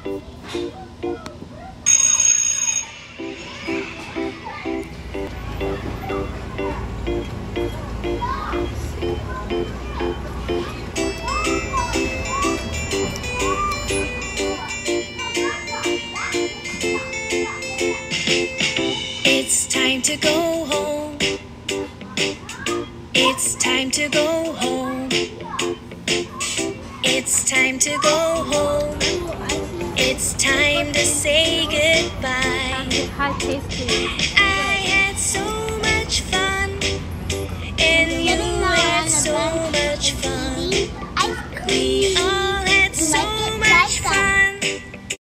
It's time to go home. It's time to go home. It's time to go home. It's time to say goodbye. High tasty.